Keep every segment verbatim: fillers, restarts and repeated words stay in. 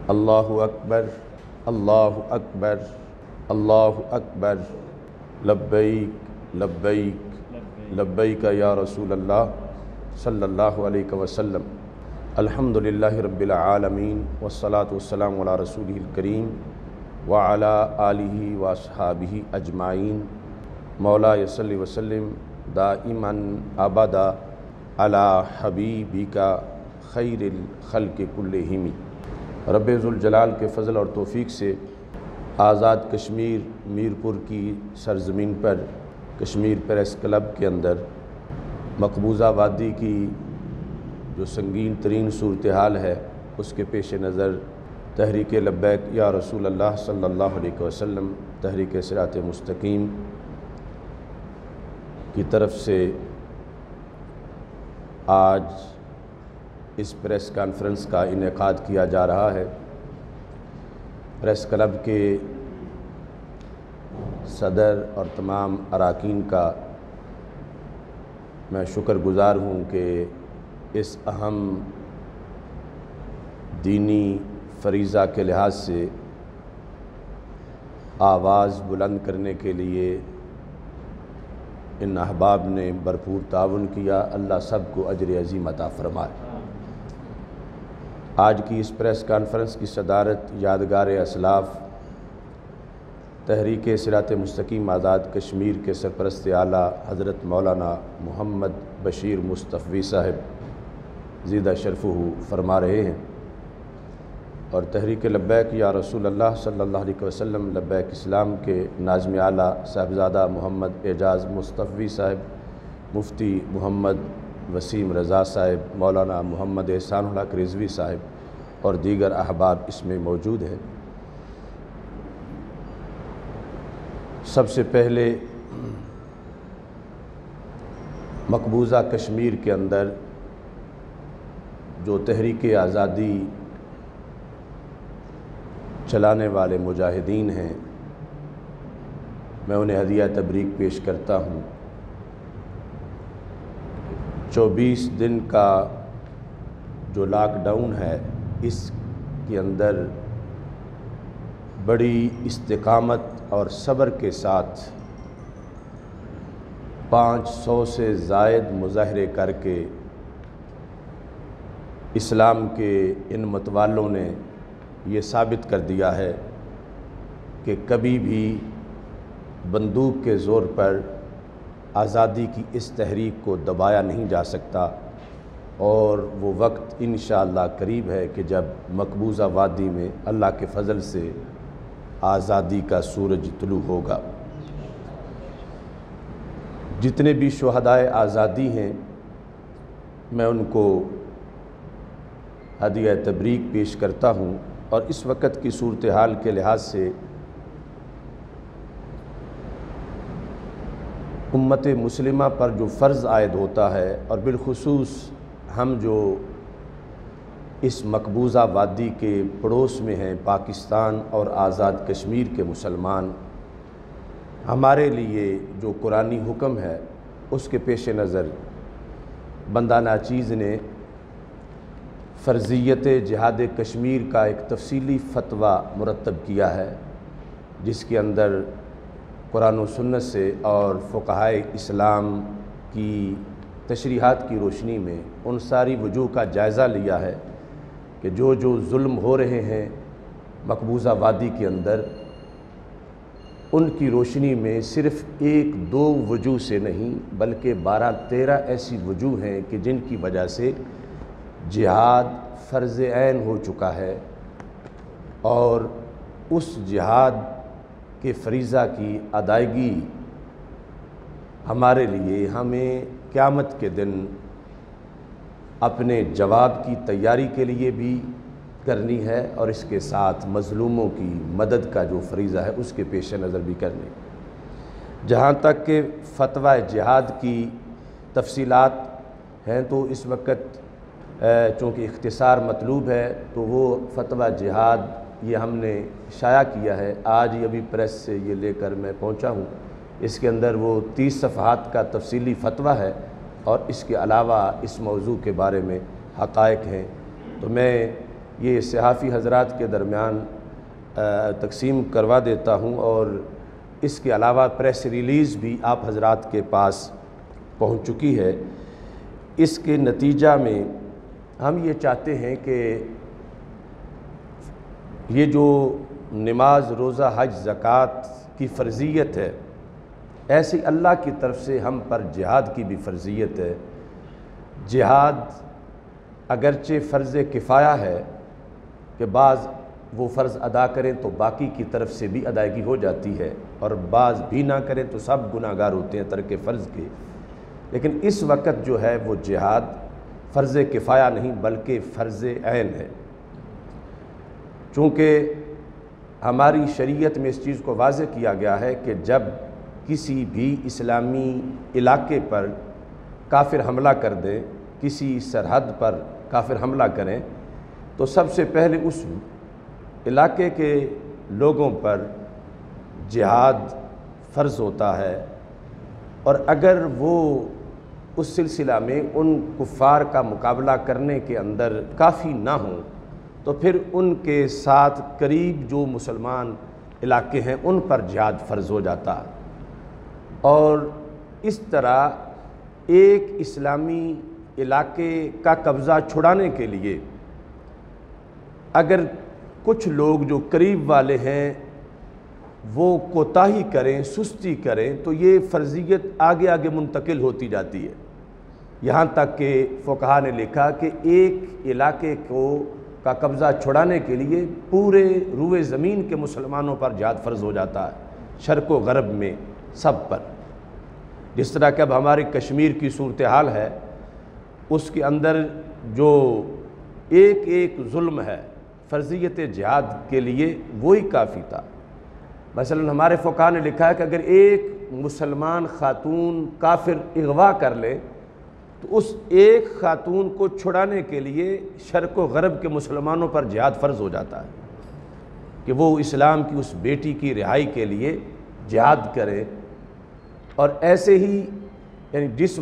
اللہ اکبر اللہ اکبر اللہ اکبر لبیک لبیک لبیک یا رسول اللہ صلی اللہ علیہ وسلم۔ الحمدللہ رب العالمین والصلاة والسلام علی رسولہ الکریم وعلی آلہ واصحابہ اجمعین۔ مولا صلی وسلم دائما ابدا علی حبیبک خیر الخلق کلہم۔ رب ذوالجلال کے فضل اور توفیق سے آزاد کشمیر میرپور کی سرزمین پر کشمیر پریس کلب کے اندر مقبوضہ وادی کی جو سنگین ترین صورتحال ہے اس کے پیش نظر تحریک لبیک یا رسول اللہ صلی اللہ علیہ وسلم تحریک صراط مستقیم کی طرف سے آج اس پریس کانفرنس کا انعقاد کیا جا رہا ہے۔ پریس کلب کے صدر اور تمام اراکین کا میں شکر گزار ہوں کہ اس اہم دینی فریضہ کے لحاظ سے آواز بلند کرنے کے لیے ان احباب نے بھرپور تعاون کیا۔ اللہ سب کو اجر عظیم عطا فرمائے۔ آج کی اس پریس کانفرنس کی صدارت یادگار اسلاف تحریک صراط مستقیم آزاد کشمیر کے سرپرست اعلیٰ حضرت مولانا محمد بشیر مصطفی صاحب زیدہ شرفہ فرما رہے ہیں، اور تحریک لبیک یا رسول اللہ صلی اللہ علیہ وسلم لبیک اسلام کے ناظم اعلیٰ صاحبزادہ محمد اعجاز مصطفی صاحب، مفتی محمد وسیم رضا صاحب، مولانا محمد احسان الحق رضوی صاحب اور دیگر احباب اس میں موجود ہیں۔ سب سے پہلے مقبوضہ کشمیر کے اندر جو تحریک آزادی چلانے والے مجاہدین ہیں میں انہیں ہدیہ تبریک پیش کرتا ہوں۔ چوبیس دن کا جو لاک ڈاؤن ہے اس کے اندر بڑی استقامت اور صبر کے ساتھ پانچ سو سے زائد مظاہرے کر کے اسلام کے ان متوالوں نے یہ ثابت کر دیا ہے کہ کبھی بھی بندوق کے زور پر آزادی کی اس تحریک کو دبایا نہیں جا سکتا، اور وہ وقت انشاءاللہ قریب ہے کہ جب مقبوضہ وادی میں اللہ کے فضل سے آزادی کا سورج طلوع ہوگا۔ جتنے بھی شہدائے آزادی ہیں میں ان کو ہدیہ تبریک پیش کرتا ہوں، اور اس وقت کی صورتحال کے لحاظ سے امت مسلمہ پر جو فرض عائد ہوتا ہے، اور بالخصوص ہم جو اس مقبوضہ وادی کے پڑوس میں ہیں پاکستان اور آزاد کشمیر کے مسلمان، ہمارے لیے جو قرآنی حکم ہے اس کے پیش نظر بندہ ناچیز نے فرضیت جہاد کشمیر کا ایک تفصیلی فتویٰ مرتب کیا ہے، جس کے اندر قرآن و سنت سے اور فقہائے اسلام کی تشریحات کی روشنی میں ان ساری وجوہ کا جائزہ لیا ہے کہ جو جو ظلم ہو رہے ہیں مقبوضہ وادی کے اندر، ان کی روشنی میں صرف ایک دو وجوہ سے نہیں بلکہ بارہ تیرہ ایسی وجوہ ہیں کہ جن کی وجہ سے جہاد فرض عین ہو چکا ہے، اور اس جہاد کے فریضہ کی ادائیگی ہمارے لیے ہمیں قیامت کے دن اپنے جواب کی تیاری کے لیے بھی کرنی ہے، اور اس کے ساتھ مظلوموں کی مدد کا جو فریضہ ہے اس کے پیش نظر بھی کرنی۔ جہاں تک کہ فتویٰ جہاد کی تفصیلات ہیں تو اس وقت چونکہ اختصار مطلوب ہے تو وہ فتویٰ جہاد یہ ہم نے شائع کیا ہے، آج یہ بھی پریس سے یہ لے کر میں پہنچا ہوں۔ اس کے اندر وہ تیس صفحات کا تفصیلی فتویٰ ہے، اور اس کے علاوہ اس موضوع کے بارے میں حقائق ہیں۔ تو میں یہ صحافی حضرات کے درمیان تقسیم کروا دیتا ہوں، اور اس کے علاوہ پریس ریلیز بھی آپ حضرات کے پاس پہنچ چکی ہے۔ اس کے نتیجہ میں ہم یہ چاہتے ہیں کہ یہ جو نماز، روزہ، حج، زکوٰۃ کی فرضیت ہے، ایسی اللہ کی طرف سے ہم پر جہاد کی بھی فرضیت ہے۔ جہاد اگرچہ فرض کفایہ ہے کہ بعض وہ فرض ادا کریں تو باقی کی طرف سے بھی ادائیگی ہو جاتی ہے، اور بعض بھی نہ کریں تو سب گناہ گار ہوتے ہیں ترک فرض کے، لیکن اس وقت جو ہے وہ جہاد فرض کفایہ نہیں بلکہ فرض عین ہے، چونکہ ہماری شریعت میں اس چیز کو واضح کیا گیا ہے کہ جب کسی بھی اسلامی علاقے پر کافر حملہ کر دیں، کسی سرحد پر کافر حملہ کریں، تو سب سے پہلے اس علاقے کے لوگوں پر جہاد فرض ہوتا ہے، اور اگر وہ اس سلسلہ میں ان کفار کا مقابلہ کرنے کے اندر کافی نہ ہوں تو پھر ان کے ساتھ قریب جو مسلمان علاقے ہیں ان پر جہاد فرض ہو جاتا ہے، اور اس طرح ایک اسلامی علاقے کا قبضہ چھڑانے کے لیے اگر کچھ لوگ جو قریب والے ہیں وہ کوتاہی کریں، سستی کریں، تو یہ فرضیت آگے آگے منتقل ہوتی جاتی ہے، یہاں تک کہ فقہاء نے لکھا کہ ایک علاقے کو کا قبضہ چھڑانے کے لیے پورے روئے زمین کے مسلمانوں پر جہاد فرض ہو جاتا ہے، شرق و غرب میں سب پر۔ جس طرح کہ اب ہماری کشمیر کی صورتحال ہے، اس کے اندر جو ایک ایک ظلم ہے فرضیت جہاد کے لیے وہی کافی تھا۔ مثلا ہمارے فقہاء نے لکھا ہے کہ اگر ایک مسلمان خاتون کافر اغوا کر لے تو اس ایک خاتون کو چھڑانے کے لیے شرق و غرب کے مسلمانوں پر جہاد فرض ہو جاتا ہے کہ وہ اسلام کی اس بیٹی کی رہائی کے لیے جہاد کرے۔ اور ایسے ہی یعنی جس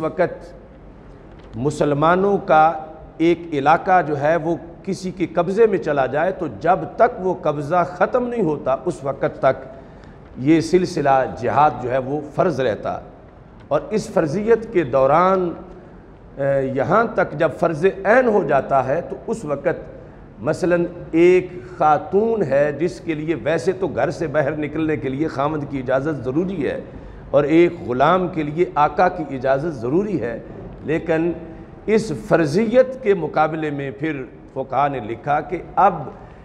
وقت مسلمانوں کا ایک علاقہ جو ہے وہ کسی کے قبضے میں چلا جائے تو جب تک وہ قبضہ ختم نہیں ہوتا اس وقت تک یہ سلسلہ جہاد جو ہے وہ فرض رہتا، اور اس فرضیت کے دوران یہاں تک جب فرض عین ہو جاتا ہے تو اس وقت مثلا ایک خاتون ہے جس کے لیے ویسے تو گھر سے باہر نکلنے کے لیے خاوند کی اجازت ضروری ہے، اور ایک غلام کے لیے آقا کی اجازت ضروری ہے، لیکن اس فرضیت کے مقابلے میں پھر فقہاء نے لکھا کہ اب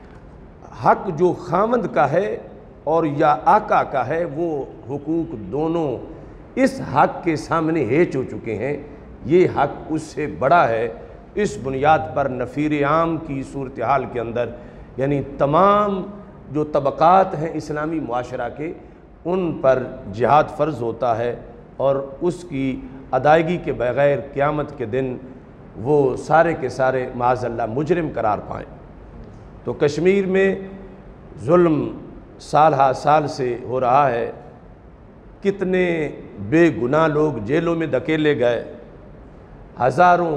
حق جو خاوند کا ہے اور یا آقا کا ہے وہ حقوق دونوں اس حق کے سامنے ہیچ ہو چکے ہیں، یہ حق اس سے بڑا ہے۔ اس بنیاد پر نفیر عام کی صورتحال کے اندر یعنی تمام جو طبقات ہیں اسلامی معاشرہ کے ان پر جہاد فرض ہوتا ہے، اور اس کی ادائیگی کے بغیر قیامت کے دن وہ سارے کے سارے معاذ اللہ مجرم قرار پائیں۔ تو کشمیر میں ظلم سال ہا سال سے ہو رہا ہے، کتنے بے گناہ لوگ جیلوں میں دھکیلے گئے، ہزاروں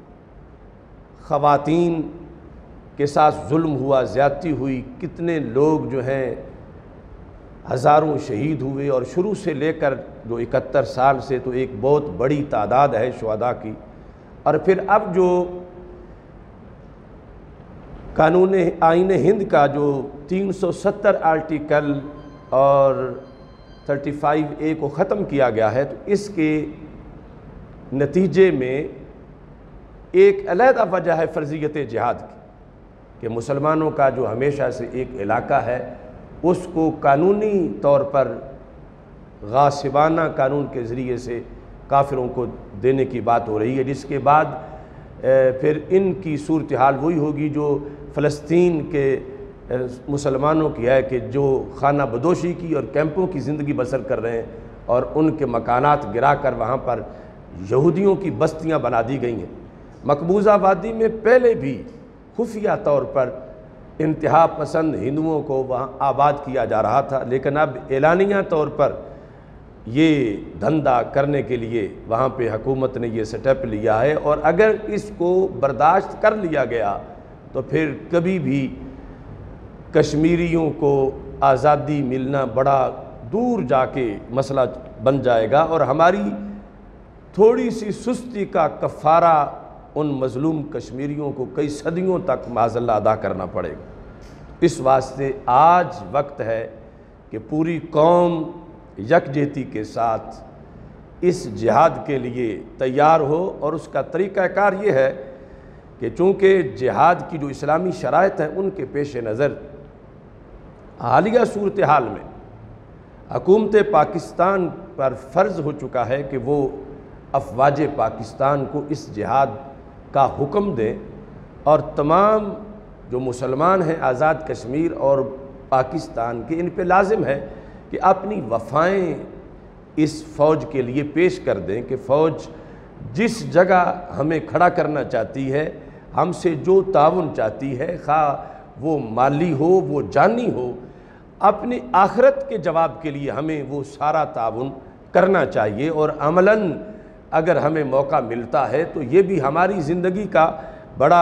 خواتین کے ساتھ ظلم ہوا، زیادتی ہوئی، کتنے لوگ جو ہیں ہزاروں شہید ہوئے، اور شروع سے لے کر جو اکہتر سال سے تو ایک بہت بڑی تعداد ہے شہداء کی۔ اور پھر اب جو قانون آئین ہند کا جو تین سو ستر آرٹیکل اور تھرٹی فائیو اے کو ختم کیا گیا ہے، تو اس کے نتیجے میں ایک علیحدہ وجہ ہے فرضیت جہاد کی کہ مسلمانوں کا جو ہمیشہ سے ایک علاقہ ہے اس کو قانونی طور پر غاصبانہ قانون کے ذریعے سے کافروں کو دینے کی بات ہو رہی ہے، جس کے بعد پھر ان کی صورتحال وہی ہوگی جو فلسطین کے مسلمانوں کی ہے کہ جو خانہ بدوشی کی اور کیمپوں کی زندگی بسر کر رہے ہیں، اور ان کے مکانات گرا کر وہاں پر یہودیوں کی بستیاں بنا دی گئی ہیں۔ مقبوضہ وادی میں پہلے بھی خفیہ طور پر انتہا پسند ہندوؤں کو وہاں آباد کیا جا رہا تھا، لیکن اب اعلانیہ طور پر یہ دھندا کرنے کے لیے وہاں پہ حکومت نے یہ سٹیپ لیا ہے، اور اگر اس کو برداشت کر لیا گیا تو پھر کبھی بھی کشمیریوں کو آزادی ملنا بڑا دور جا کے مسئلہ بن جائے گا، اور ہماری تھوڑی سی سستی کا کفارہ ان مظلوم کشمیریوں کو کئی صدیوں تک معاذ اللہ ادا کرنا پڑے گا۔ اس واسطے آج وقت ہے کہ پوری قوم یکجہتی کے ساتھ اس جہاد کے لیے تیار ہو، اور اس کا طریقہ کار یہ ہے کہ چونکہ جہاد کی جو اسلامی شرائط ہیں ان کے پیش نظر حالیہ صورتحال میں حکومت پاکستان پر فرض ہو چکا ہے کہ وہ افواج پاکستان کو اس جہاد کا حکم دیں، اور تمام جو مسلمان ہیں آزاد کشمیر اور پاکستان کے، ان پہ لازم ہے کہ اپنی وفائیں اس فوج کے لیے پیش کر دیں کہ فوج جس جگہ ہمیں کھڑا کرنا چاہتی ہے، ہم سے جو تعاون چاہتی ہے، خواہ وہ مالی ہو وہ جانی ہو، اپنی آخرت کے جواب کے لیے ہمیں وہ سارا تعاون کرنا چاہیے۔ اور عملاً اگر ہمیں موقع ملتا ہے تو یہ بھی ہماری زندگی کا بڑا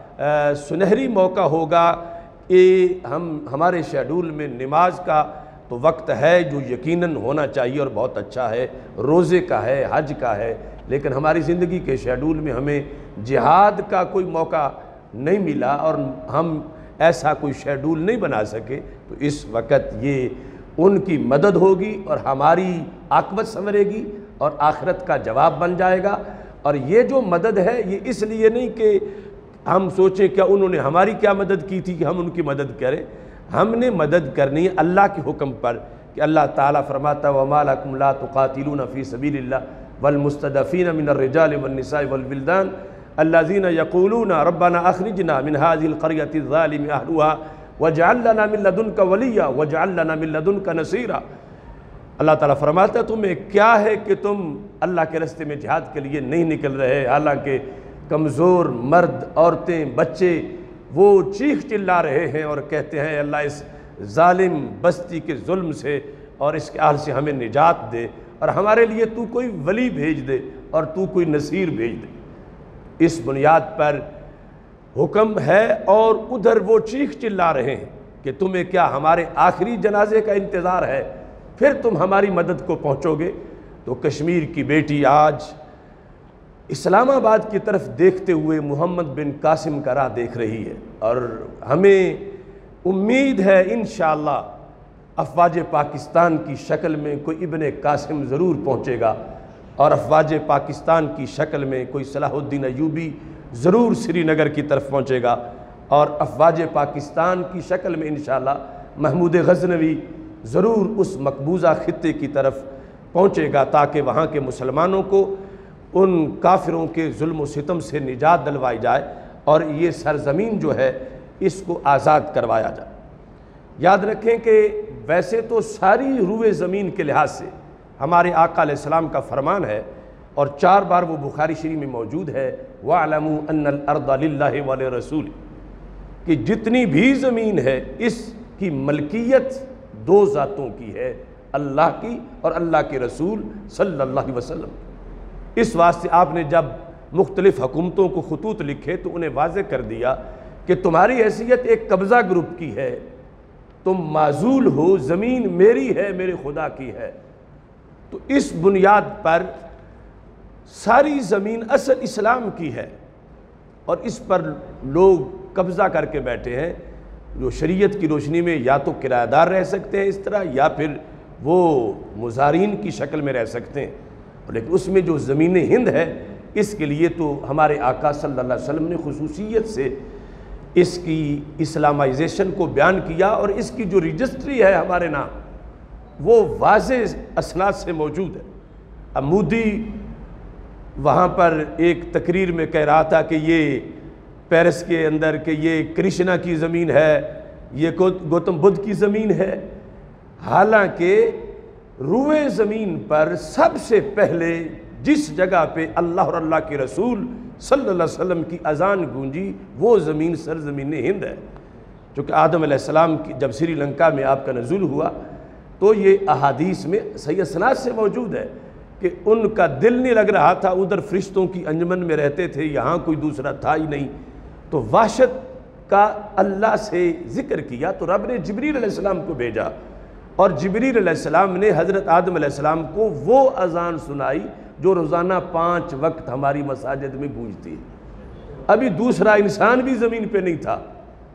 سنہری موقع ہوگا کہ ہم ہمارے شیڈول میں نماز کا تو وقت ہے جو یقیناً ہونا چاہیے اور بہت اچھا ہے، روزے کا ہے، حج کا ہے، لیکن ہماری زندگی کے شیڈول میں ہمیں جہاد کا کوئی موقع نہیں ملا اور ہم ایسا کوئی شیڈول نہیں بنا سکے، تو اس وقت یہ ان کی مدد ہوگی اور ہماری عاقبت سنورے گی اور آخرت کا جواب بن جائے گا۔ اور یہ جو مدد ہے یہ اس لیے نہیں کہ ہم سوچیں کیا انہوں نے ہماری کیا مدد کی تھی کہ ہم ان کی مدد کریں، ہم نے مدد کرنی ہے اللہ کے حکم پر، کہ اللہ تعالیٰ فرماتا وَمَا لَكُمْ لَا تُقَاتِلُونَ فِي سَبِيلِ اللَّهِ وَالْمُسْتَضَعَفِينَ مِنَ الرِّجَالِ وَالنِّسَاءِ وَالْوِلْدَانِ الَّذِينَ يَقُولُونَ رَبَّنَا أَخْرِجْنَا مِنْ هَذِهِ الْقَرْيَةِ الظَّالِمِ أَهْلُهَا وَاجْعَل لَّنَا مِن لَّدُنكَ وَلِيًّا وَاجْعَل لَّنَا مِن لَّدُنكَ نَصِيرًا۔ اللہ تعالیٰ فرماتا ہے تمہیں کیا ہے کہ تم اللہ کے راستے میں جہاد کے لیے نہیں نکل رہے، حالانکہ کمزور مرد، عورتیں، بچے وہ چیخ چلا رہے ہیں اور کہتے ہیں اللہ اس ظالم بستی کے ظلم سے اور اس کے اہل سے ہمیں نجات دے، اور ہمارے لیے تو کوئی ولی بھیج دے اور تو کوئی نصیر بھیج دے۔ اس بنیاد پر حکم ہے، اور ادھر وہ چیخ چلا رہے ہیں کہ تمہیں کیا ہمارے آخری جنازے کا انتظار ہے، پھر تم ہماری مدد کو پہنچو گے۔ تو کشمیر کی بیٹی آج اسلام آباد کی طرف دیکھتے ہوئے محمد بن قاسم کا راہ دیکھ رہی ہے، اور ہمیں امید ہے انشاءاللہ افواج پاکستان کی شکل میں کوئی ابن قاسم ضرور پہنچے گا، اور افواج پاکستان کی شکل میں کوئی صلاح الدین ایوبی ضرور سری نگر کی طرف پہنچے گا، اور افواج پاکستان کی شکل میں انشاءاللہ محمود غزنوی ضرور اس مقبوضہ خطے کی طرف پہنچے گا، تاکہ وہاں کے مسلمانوں کو ان کافروں کے ظلم و ستم سے نجات دلوائی جائے اور یہ سرزمین جو ہے اس کو آزاد کروایا جائے۔ یاد رکھیں کہ ویسے تو ساری روئے زمین کے لحاظ سے ہمارے آقا علیہ السلام کا فرمان ہے، اور چار بار وہ بخاری شریف میں موجود ہے وَاعْلَمُوا أَنَّ الْأَرْضَ لِلَّهِ وَلِرَسُولِهِ، کہ جتنی بھی زمین ہے اس کی ملکیت دو ذاتوں کی ہے، اللہ کی اور اللہ کے رسول صلی اللہ علیہ وسلم۔ اس واسطے آپ نے جب مختلف حکومتوں کو خطوط لکھے تو انہیں واضح کر دیا کہ تمہاری حیثیت ایک قبضہ گروپ کی ہے، تم معزول ہو، زمین میری ہے، میرے خدا کی ہے۔ تو اس بنیاد پر ساری زمین اصل اسلام کی ہے، اور اس پر لوگ قبضہ کر کے بیٹھے ہیں، جو شریعت کی روشنی میں یا تو کرایہ دار رہ سکتے ہیں اس طرح، یا پھر وہ مزارین کی شکل میں رہ سکتے ہیں، لیکن اس میں جو زمین ہند ہے اس کے لیے تو ہمارے آقا صلی اللہ علیہ وسلم نے خصوصیت سے اس کی اسلامائزیشن کو بیان کیا، اور اس کی جو رجسٹری ہے ہمارے نام وہ واضح اسناد سے موجود ہے۔ اب مودی وہاں پر ایک تقریر میں کہہ رہا تھا کہ یہ پیرس کے اندر کہ یہ کرشنا کی زمین ہے، یہ گوتم بدھ کی زمین ہے، حالانکہ روئے زمین پر سب سے پہلے جس جگہ پہ اللہ اور اللہ کے رسول صلی اللہ علیہ وسلم کی اذان گونجی وہ زمین سرزمین ہند ہے، چونکہ آدم علیہ السلام کی جب سری لنکا میں آپ کا نزول ہوا تو یہ احادیث میں صحیح اسناد سے موجود ہے کہ ان کا دل نہیں لگ رہا تھا، ادھر فرشتوں کی انجمن میں رہتے تھے، یہاں کوئی دوسرا تھا ہی نہیں، تو وحشت کا اللہ سے ذکر کیا تو رب نے جبریل علیہ السلام کو بھیجا، اور جبریل علیہ السلام نے حضرت آدم علیہ السلام کو وہ اذان سنائی جو روزانہ پانچ وقت ہماری مساجد میں گونجتی ہے۔ ابھی دوسرا انسان بھی زمین پہ نہیں تھا،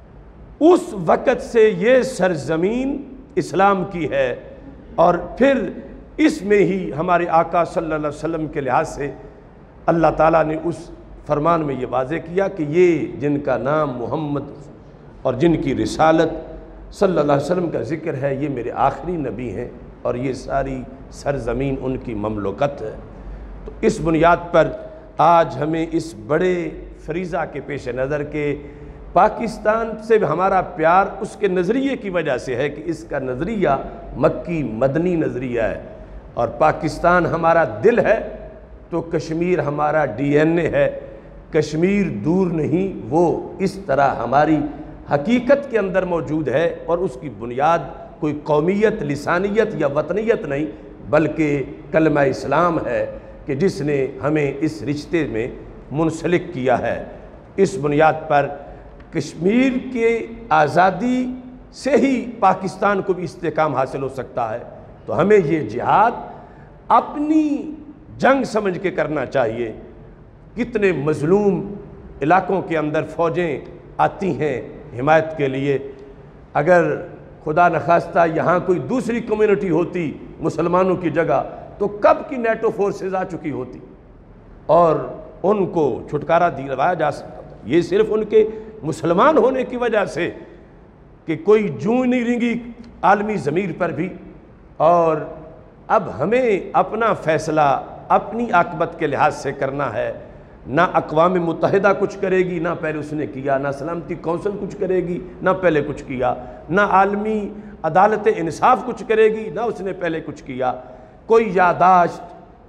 اس وقت سے یہ سرزمین اسلام کی ہے، اور پھر اس میں ہی ہمارے آقا صلی اللہ علیہ وسلم کے لحاظ سے اللہ تعالیٰ نے اس فرمان میں یہ واضح کیا کہ یہ جن کا نام محمد اور جن کی رسالت صلی اللہ علیہ وسلم کا ذکر ہے یہ میرے آخری نبی ہیں، اور یہ ساری سرزمین ان کی مملکت ہے۔ تو اس بنیاد پر آج ہمیں اس بڑے فریضہ کے پیش نظر کے پاکستان سے ہمارا پیار اس کے نظریے کی وجہ سے ہے کہ اس کا نظریہ مکی مدنی نظریہ ہے، اور پاکستان ہمارا دل ہے تو کشمیر ہمارا ڈی این اے ہے۔ کشمیر دور نہیں، وہ اس طرح ہماری حقیقت کے اندر موجود ہے، اور اس کی بنیاد کوئی قومیت، لسانیت یا وطنیت نہیں بلکہ کلمہ اسلام ہے کہ جس نے ہمیں اس رشتے میں منسلک کیا ہے۔ اس بنیاد پر کشمیر کے آزادی سے ہی پاکستان کو بھی استحکام حاصل ہو سکتا ہے، تو ہمیں یہ جہاد اپنی جنگ سمجھ کے کرنا چاہیے۔ کتنے مظلوم علاقوں کے اندر فوجیں آتی ہیں حمایت کے لیے، اگر خدا نخواستہ یہاں کوئی دوسری کمیونٹی ہوتی مسلمانوں کی جگہ تو کب کی نیٹو فورسز آ چکی ہوتی اور ان کو چھٹکارا دلوایا جا سکتا تھا۔ یہ صرف ان کے مسلمان ہونے کی وجہ سے کہ کوئی جوں نہیں رنگی عالمی ضمیر پر بھی، اور اب ہمیں اپنا فیصلہ اپنی عاقبت کے لحاظ سے کرنا ہے۔ نہ اقوام متحدہ کچھ کرے گی، نہ پہلے اس نے کیا، نہ سلامتی کونسل کچھ کرے گی، نہ پہلے کچھ کیا، نہ عالمی عدالت انصاف کچھ کرے گی، نہ اس نے پہلے کچھ کیا۔ کوئی یادداشت،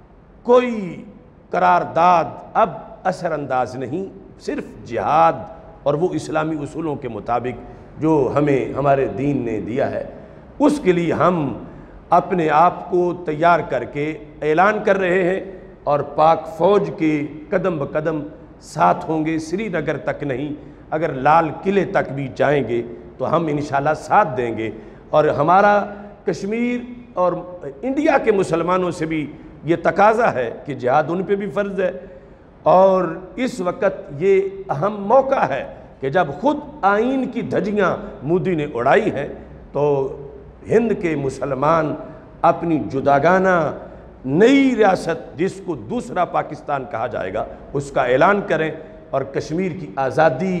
کوئی قرارداد اب اثر انداز نہیں، صرف جہاد اور وہ اسلامی اصولوں کے مطابق جو ہمیں ہمارے دین نے دیا ہے، اس کے لیے ہم اپنے آپ کو تیار کر کے اعلان کر رہے ہیں، اور پاک فوج کے قدم بقدم ساتھ ہوں گے۔ سری نگر تک نہیں، اگر لال قلعے تک بھی جائیں گے تو ہم انشاءاللہ ساتھ دیں گے، اور ہمارا کشمیر اور انڈیا کے مسلمانوں سے بھی یہ تقاضا ہے کہ جہاد ان پہ بھی فرض ہے، اور اس وقت یہ اہم موقع ہے کہ جب خود آئین کی دھجیاں مودی نے اڑائی ہیں تو ہند کے مسلمان اپنی جداگانہ نئی ریاست جس کو دوسرا پاکستان کہا جائے گا اس کا اعلان کریں، اور کشمیر کی آزادی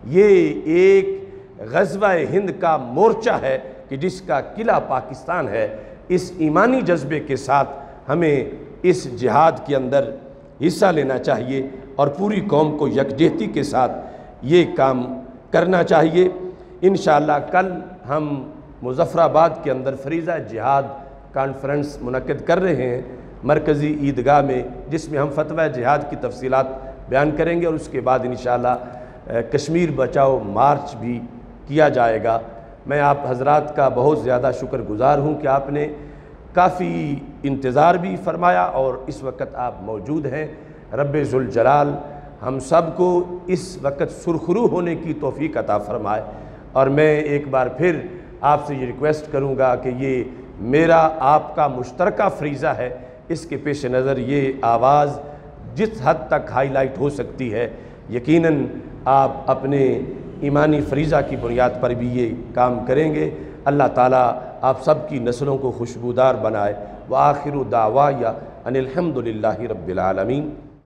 یہ ایک غزوہ ہند کا مورچہ ہے کہ جس کا قلعہ پاکستان ہے۔ اس ایمانی جذبے کے ساتھ ہمیں اس جہاد کے اندر حصہ لینا چاہیے، اور پوری قوم کو یکجہتی کے ساتھ یہ کام کرنا چاہیے۔ انشاءاللہ کل ہم مظفر آباد کے اندر فریضہ جہاد کانفرنس منعقد کر رہے ہیں مرکزی عیدگاہ میں، جس میں ہم فتویٰ جہاد کی تفصیلات بیان کریں گے، اور اس کے بعد انشاءاللہ کشمیر بچاؤ مارچ بھی کیا جائے گا۔ میں آپ حضرات کا بہت زیادہ شکر گزار ہوں کہ آپ نے کافی انتظار بھی فرمایا اور اس وقت آپ موجود ہیں۔ رب ذوالجلال ہم سب کو اس وقت سرخرو ہونے کی توفیق عطا فرمائے، اور میں ایک بار پھر آپ سے یہ ریکویسٹ کروں گا کہ یہ میرا آپ کا مشترکہ فریضہ ہے، اس کے پیش نظر یہ آواز جس حد تک ہائی لائٹ ہو سکتی ہے یقیناً آپ اپنے ایمانی فریضہ کی بنیاد پر بھی یہ کام کریں گے۔ اللہ تعالیٰ آپ سب کی نسلوں کو خوشبودار بنائے۔ وآخر دعوایا ان الحمد للہ رب العالمین۔